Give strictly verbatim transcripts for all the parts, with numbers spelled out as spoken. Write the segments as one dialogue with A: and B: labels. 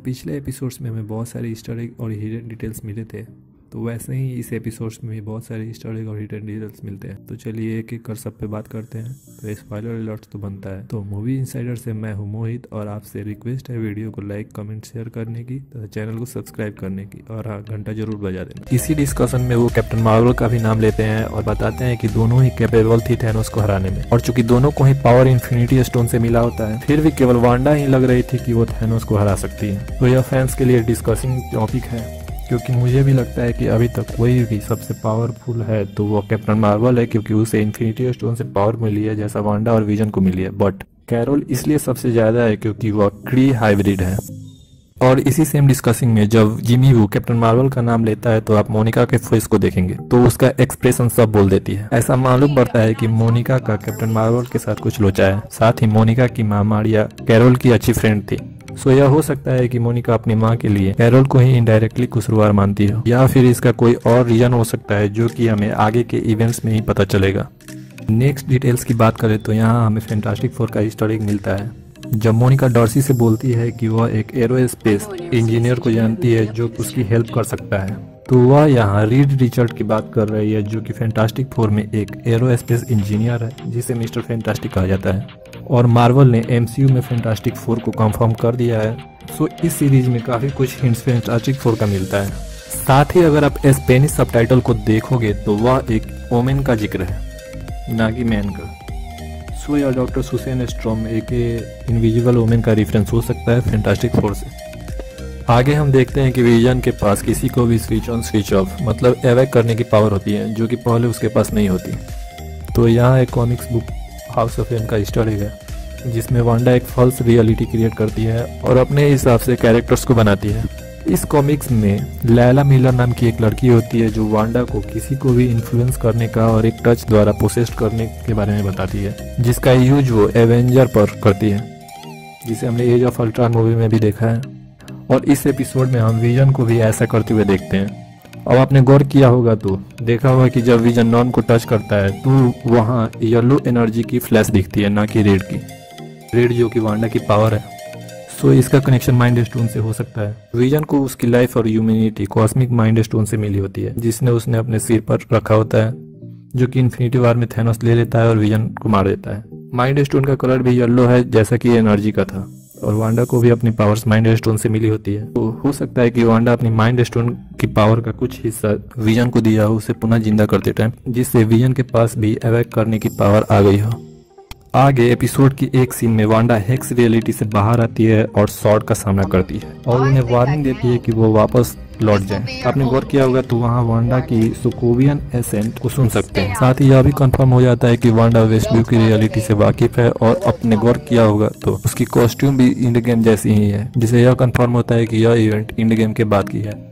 A: पिछले एपिसोड्स में हमें बहुत सारे ईस्टर एग और हिडन डिटेल्स मिले थे, तो वैसे ही इस एपिसोड्स में भी बहुत सारे ईस्टर एग और हिडन डिटेल्स मिलते हैं। तो चलिए एक एक कर सब पे बात करते हैं। तो स्पॉइलर अलर्ट तो बनता है। तो मूवी इनसाइडर से मैं हूँ मोहित और आपसे रिक्वेस्ट है वीडियो को लाइक कमेंट शेयर करने की तथा चैनल को सब्सक्राइब करने की, और हाँ घंटा जरूर बजा देना। इसी डिस्कशन में वो कैप्टन मार्वल का भी नाम लेते हैं और बताते हैं कि दोनों ही कैपेबल थी थैनोस को हराने में, और चूंकि दोनों को ही पावर इन्फिनिटी स्टोन से मिला होता है, फिर भी केवल वांडा ही लग रही थी कि वो थैनोस को हरा सकती है। तो यह फैंस के लिए डिस्कसिंग टॉपिक है, क्योंकि मुझे भी लगता है कि अभी तक कोई भी सबसे पावरफुल है तो वो कैप्टन मार्वल है, क्योंकि उसे इन्फिनिटी स्टोन से पावर मिली है जैसा वांडा और विजन को मिली है। बट कैरोल इसलिए सबसे ज्यादा है क्योंकि वह क्री हाइब्रिड है। और इसी सेम डिस्कसिंग में जब जिमी वू कैप्टन मार्वल का नाम लेता है तो आप मोनिका के फेस को देखेंगे तो उसका एक्सप्रेशन सब बोल देती है। ऐसा मालूम पड़ता है कि मोनिका का कैप्टन मार्वल के साथ कुछ लोचा है। साथ ही मोनिका की माँ मारिया कैरोल की अच्छी फ्रेंड थी। सो यह हो सकता है कि मोनिका अपनी माँ के लिए कैरोल को ही इनडायरेक्टली कसूरवार मानती हो, या फिर इसका कोई और रीजन हो सकता है जो कि हमें आगे के इवेंट्स में ही पता चलेगा। नेक्स्ट डिटेल्स की बात करें तो यहाँ हमें फैंटास्टिक फोर का ईस्टर एग मिलता है। जब मोनिका डॉर्सी से बोलती है कि वह एक एरोस्पेस इंजीनियर को जानती है जो उसकी हेल्प कर सकता है, तो वह यहाँ रीड रिचर्ड की बात कर रही है, जो कि फैंटास्टिक फोर में एक एरोस्पेस इंजीनियर है जिसे मिस्टर फैंटास्टिक कहा जाता है। और मार्वल ने एमसीयू में फैंटास्टिक फोर को कंफर्म कर दिया है। सो इस सीरीज में काफी कुछ हिंट्स फैंटास्टिक फोर का मिलता है। साथ ही अगर आप स्पेनिश सबटाइटल को देखोगे तो वह एक ओमेन का जिक्र है, ना कि मैन का। सो या डॉक्टर सुसेन स्ट्रॉम एक इनविजिबल ओमेन का रेफरेंस हो सकता है फैंटास्टिक फोर से। आगे हम देखते हैं कि विजन के पास किसी को भी स्विच ऑन स्विच ऑफ मतलब एवैक करने की पावर होती है, जो कि पहले उसके पास नहीं होती। तो यहाँ एक comics book house of M का ईस्टर एग है, जिसमें वांडा एक फॉल्स रियलिटी क्रिएट करती है और अपने हिसाब से कैरेक्टर्स को बनाती है। इस कॉमिक्स में लैला मिलर नाम की एक लड़की होती है जो वांडा को किसी को भी इन्फ्लुएंस करने का और एक टच द्वारा पोसेस्ट करने के बारे में बताती है, जिसका यूज वो एवेंजर पर करती है, जिसे हमने एज ऑफ अल्ट्रॉन मूवी में भी देखा है। और इस एपिसोड में हम विजन को भी ऐसा करते हुए देखते हैं। अब आपने गौर किया होगा तो देखा होगा कि जब विजन नॉन को टच करता है तो वहाँ येलो एनर्जी की फ्लैश दिखती है, ना कि रेड की। रेड जो कि वांडा की पावर है। सो इसका कनेक्शन माइंड स्टोन से हो सकता है। विजन को उसकी लाइफ और ह्यूमैनिटी कॉस्मिक माइंड स्टोन से मिली होती है, जिसने उसने अपने सिर पर रखा होता है, जो कि इन्फिनिटी वॉर में थैनोस ले लेता है और विजन को मार देता है। माइंड स्टोन का कलर भी येलो है जैसा कि एनर्जी का था, और वांडा को भी अपनी पावर्स माइंड स्टोन से मिली होती है। तो हो सकता है कि वांडा अपनी माइंड स्टोन की पावर का कुछ हिस्सा विजन को दिया हो उसे पुनः जिंदा करते टाइम, जिससे विजन के पास भी एवैक करने की पावर आ गई हो। आगे एपिसोड की एक सीन में वांडा हेक्स रियलिटी से बाहर आती है और सॉर्ड का सामना करती है और उन्हें वार्निंग देती है कि वो वापस लौट जाएं। आपने गौर किया होगा तो वहाँ वांडा की सोकोवियन एसेंट को सुन सकते हैं। साथ ही यह भी कंफर्म हो जाता है कि वांडा वेस्टव्यू की रियलिटी से वाकिफ है, और आपने गौर किया होगा तो उसकी कॉस्ट्यूम भी इंड गेम जैसी ही है, जिसे यह कंफर्म होता है कि यह इवेंट इंड गेम के बाद की है।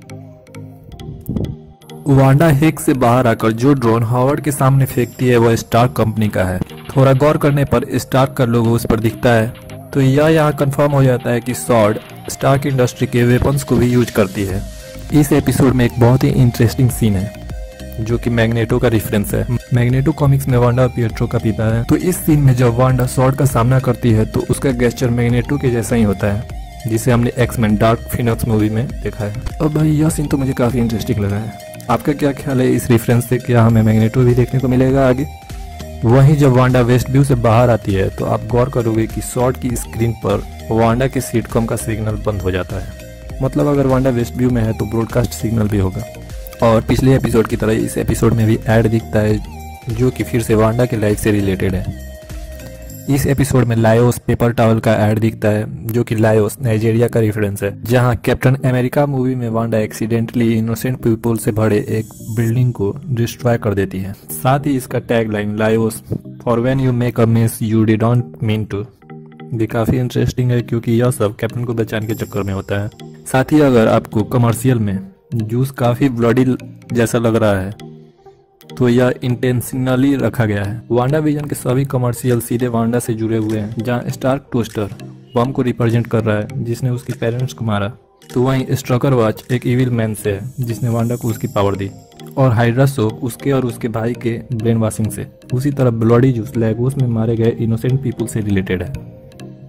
A: वांडा हेक्स से बाहर आकर जो ड्रोन हावर्ड के सामने फेंकती है वह स्टार्क कंपनी का है। थोड़ा गौर करने पर स्टार्क का लोगो उस पर दिखता है, तो यह यहाँ कंफर्म हो जाता है कि सॉर्ड स्टार्क इंडस्ट्री के वेपन्स को भी यूज करती है। इस एपिसोड में एक बहुत ही इंटरेस्टिंग सीन है जो कि मैग्नेटो का रेफरेंस है। मैग्नेटो कॉमिक्स में वांडा पिएट्रो का पिता है। तो इस सीन में जब वांडा सॉर्ड का सामना करती है तो उसका गेस्चर मैग्नेटो के जैसा ही होता है, जिसे हमने एक्स-मैन डार्क फिनोक्स मूवी में देखा है। अब भाई यह सीन तो मुझे काफी इंटरेस्टिंग लगा है। आपका क्या ख्याल है इस रेफरेंस से? क्या हमें मैग्नेटो भी देखने को मिलेगा आगे? वहीं जब वांडा वेस्टव्यू से बाहर आती है तो आप गौर करोगे कि सॉर्ड की स्क्रीन पर वांडा के सिटकॉम का सिग्नल बंद हो जाता है। मतलब अगर वांडा वेस्टव्यू में है तो ब्रॉडकास्ट सिग्नल भी होगा। और पिछले एपिसोड की तरह इस एपिसोड में भी ऐड दिखता है, जो कि फिर से वांडा के लाइफ से रिलेटेड है। इस एपिसोड में लायोस पेपर टॉवल का ऐड दिखता है, जो कि लायोस नाइजीरिया का रेफरेंस है, जहां कैप्टन अमेरिका मूवी में वांडा एक्सीडेंटली इनोसेंट पीपल से भरे एक बिल्डिंग को डिस्ट्रॉय कर देती है। साथ ही इसका tagline Lagos for when you make a mess you didn't mean to भी काफी इंटरेस्टिंग है, क्योंकि यह सब कैप्टन को बचाने के चक्कर में होता है। साथ ही अगर आपको कमर्शियल में जूस काफी ब्लडी जैसा लग रहा है तो यह इंटेंशनली रखा गया है। वांडा विजन के सभी कमर्शियल सीधे वांडा से जुड़े हुए हैं, जहां स्टार्क टोस्टर बम को रिप्रेजेंट कर रहा है जिसने उसके पेरेंट्स को मारा, तो वहीं स्ट्रकर वॉच एक इविल मैन से है जिसने वांडा को उसकी पावर दी, और हाइड्रा सोप उसके और उसके भाई के ब्रेन वॉशिंग से। उसी तरह ब्लडी जूस लेगोस में मारे गए इनोसेंट पीपल से रिलेटेड है।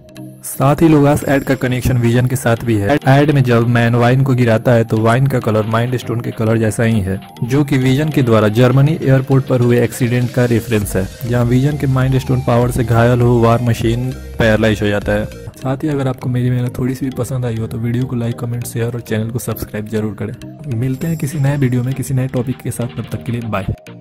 A: साथ ही लोगास ऐड का कनेक्शन विजन के साथ भी है। ऐड में जब मैन वाइन को गिराता है तो वाइन का कलर माइंड स्टोन के कलर जैसा ही है, जो कि विजन के द्वारा जर्मनी एयरपोर्ट पर हुए एक्सीडेंट का रेफरेंस है, जहां विजन के माइंड स्टोन पावर से घायल हो वार मशीन पैरालाइज हो जाता है। साथ ही अगर आपको मेरी मेहनत थोड़ी सी भी पसंद आई हो तो वीडियो को लाइक, कमेंट, शेयर और चैनल को सब्सक्राइब जरूर करें। मिलते हैं किसी नए वीडियो में किसी नए टॉपिक के साथ, तब तक के लिए बाय।